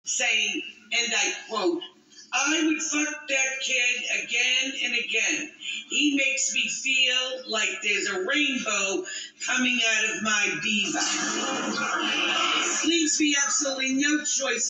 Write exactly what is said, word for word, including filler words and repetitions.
saying, and I quote, "I would fuck that kid again and again. He makes me feel like there's a rainbow coming out of my diva. Leaves me absolutely no choice